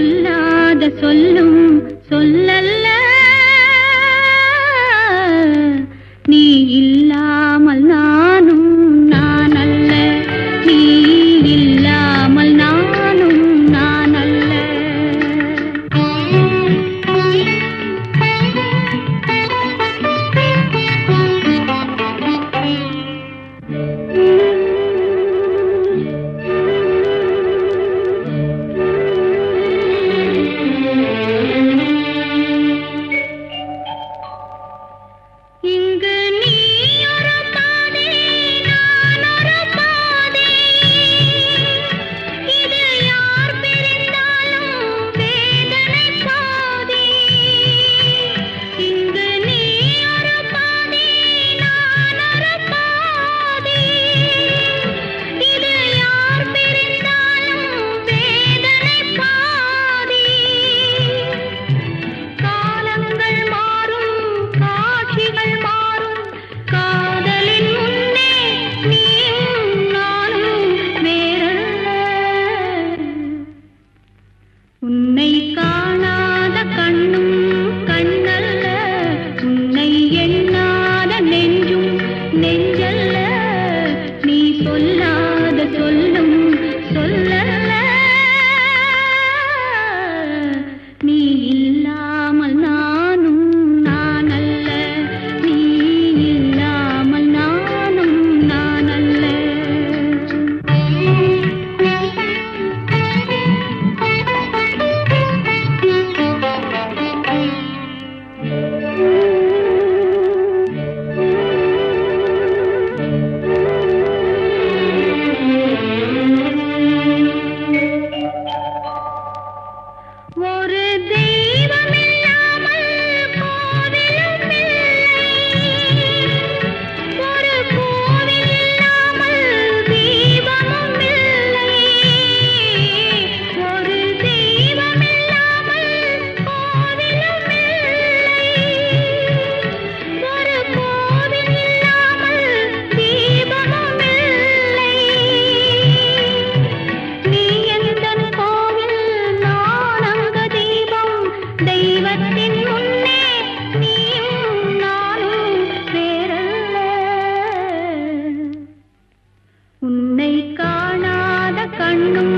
சொல்லாத சொல்லும் சொல்லல்ல, நீ இல்லாமல் நானும் நான் அல்ல, நீ இல்லாமல் நானும் நான் அல்ல. இங்கு நீ ஒரு பாதை, நான் ஒரு பாதை, இது யார் பிரிந்தாலும் வேதனை பாதி. இங்கு நீ ஒரு பாதை, நான் ஒரு பாதை, இது யார் பிரிந்தாலும் வேதனை பாதி. காலங்கள் மாறும், காட்சிகள் மாறும், காதலின் முன்னே நீயும் நானும் வேறல்ல. உன்னை காணாத கண்ணும் கண்ணல்ல, உன்னை எண்ணாத நெஞ்சும் நெஞ்சல்ல, நீ சொல்லாத சொல்லும் சொல்லல்ல, நீ இல்லாமல் நானும் நான் அல்ல, நீ இல்லாமல் நானும் நான் அல்ல. ஒரு தெய்வம் இல்லாமல் கோவிலும் இல்லை, ஒரு கோவில் இல்லாமல் தீபமும் இல்லை. ஒரு தெய்வம் இல்லாமல் கோவிலும் இல்லை, ஒரு கோவில் இல்லாமல் தீபமும் இல்லை. நீ எந்தன் கோவில், நான் அங்க தீபம், தெய்வத்தின் முன்னே நீயும் நானும் வேறல்ல. உன்னை காணாத கண்ணும்